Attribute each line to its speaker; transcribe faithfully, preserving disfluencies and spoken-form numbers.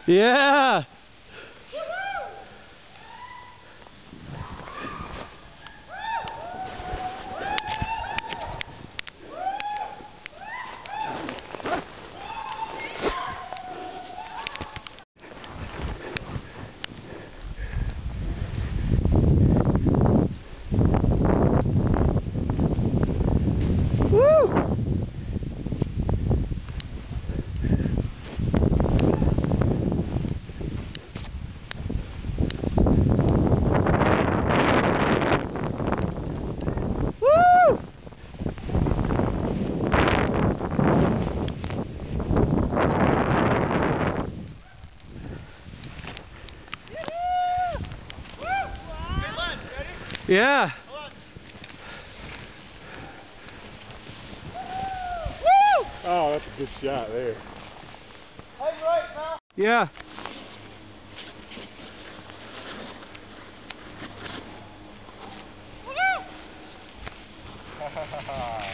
Speaker 1: Yeah! Yeah.
Speaker 2: Woo! Oh, that's a good shot there.
Speaker 3: Hang right now.
Speaker 1: Yeah.
Speaker 2: Ha ha ha ha.